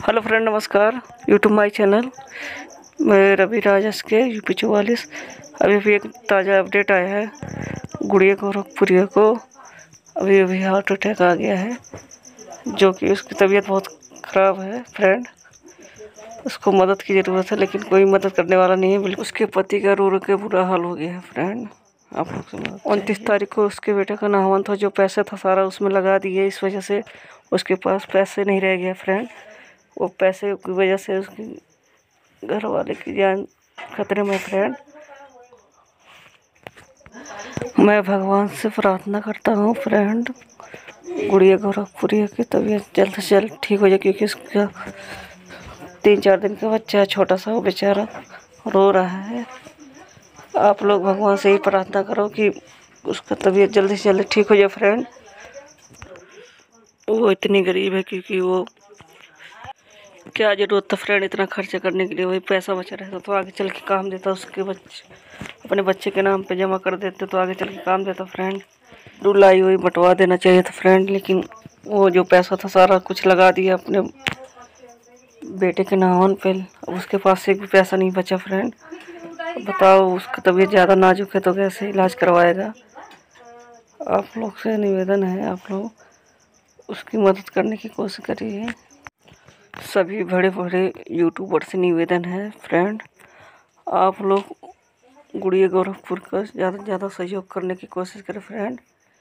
Hello friend, नमस्कार। YouTube my channel. मैं Ravi Raj S K UP 44। अभी एक ताज़ा अपडेट आया है। गुड़िया गोरखपुरिया को अभी हार्ट अटैक आ गया है, जो कि उसकी तबीयत बहुत ख़राब है फ्रेंड। उसको मदद की ज़रूरत है, लेकिन कोई मदद करने वाला नहीं है। बिल्कुल उसके पति का रो रो के बुरा हाल हो गया है फ्रेंड। आप लोग से 29 तारीख को उसके बेटे का नामकरण था। जो पैसा था सारा उसमें लगा दिए, इस वजह से उसके पास पैसे नहीं रह गए फ्रेंड। वो पैसे की वजह से उसकी घर वाले की जान खतरे में फ्रेंड। मैं भगवान से प्रार्थना करता हूँ फ्रेंड, गुड़िया गोरखपुरिया की तबीयत जल्द से जल्द ठीक हो जाए, क्योंकि उसका 3-4 दिन का बच्चा है, छोटा सा, वो बेचारा रो रहा है। आप लोग भगवान से ही प्रार्थना करो कि उसका तबीयत जल्दी से जल्दी ठीक हो जाए फ्रेंड। वो इतनी गरीब है, क्योंकि वो क्या ज़रूरत था फ्रेंड इतना खर्चा करने के लिए। वही पैसा बचा रहता तो आगे चल के काम देता। उसके अपने बच्चे के नाम पे जमा कर देते तो आगे चल के काम देता फ्रेंड। रुलाई हुई बंटवा देना चाहिए था फ्रेंड, लेकिन वो जो पैसा था सारा कुछ लगा दिया अपने बेटे के नाम पे। उसके पास से भी पैसा नहीं बचा फ्रेंड। बताओ, उसका तबीयत ज़्यादा नाजुक है तो कैसे इलाज करवाएगा। आप लोग से निवेदन है, आप लोग उसकी मदद करने की कोशिश करिए। सभी बड़े बड़े यूट्यूबर से निवेदन है फ्रेंड, आप लोग गुड़िया गोरखपुर का ज़्यादा से ज़्यादा सहयोग करने की कोशिश करें फ्रेंड।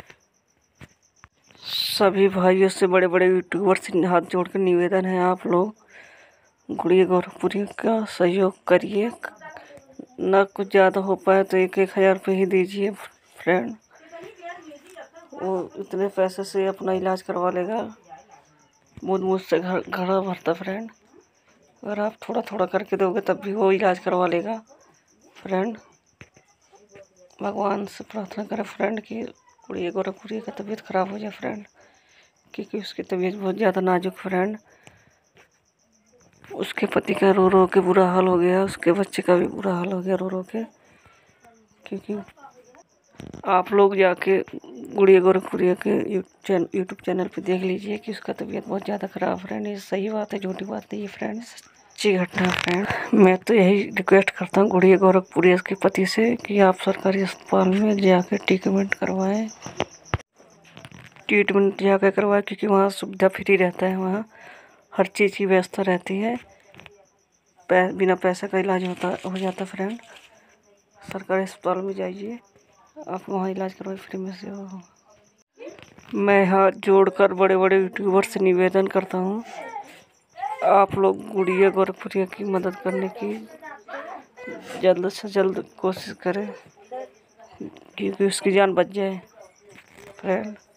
सभी भाइयों से, बड़े बड़े यूट्यूबर से हाथ जोड़ कर निवेदन है, आप लोग गुड़िया गोरखपुरी का सहयोग करिए। ना कुछ ज़्यादा हो पाए तो 1-1 हज़ार रुपये ही दीजिए फ्रेंड। वो इतने पैसे से अपना इलाज करवा लेगा, मुझसे घड़ा भरता फ्रेंड। अगर आप थोड़ा थोड़ा करके दोगे तब भी वो इलाज करवा लेगा फ्रेंड। भगवान से प्रार्थना करें फ्रेंड कि गुड़िया गोरखपुरिया का तबीयत ख़राब हो जाए फ्रेंड, क्योंकि उसकी तबीयत बहुत ज़्यादा नाजुक फ्रेंड। उसके पति का रो रो के बुरा हाल हो गया, उसके बच्चे का भी बुरा हाल हो गया रो रो के। क्योंकि आप लोग जाके गुड़िया गोरखपुरिया के यूट्यूब चैनल पे देख लीजिए कि उसका तबीयत बहुत ज़्यादा ख़राब फ्रेंड। ये सही बात है, झूठी बात नहीं है फ्रेंड, सच्ची घटना फ्रेंड। मैं तो यही रिक्वेस्ट करता हूँ गुड़िया गोरखपुरिया के पति से कि आप सरकारी अस्पताल में जाकर ट्रीटमेंट करवाएं। क्योंकि वहाँ सुविधा फ्री रहता है, वहाँ हर चीज़ की व्यवस्था रहती है। बिना पैसे का इलाज हो जाता फ्रेंड। सरकारी अस्पताल में जाइए, आप वहाँ इलाज करवाइए, फ्री में से हो। मैं हाथ जोड़कर बड़े बड़े यूट्यूबर से निवेदन करता हूँ, आप लोग गुड़िया गोरखपुरिया की मदद करने की जल्द से जल्द कोशिश करें, क्योंकि उसकी जान बच जाए फ्रेंड।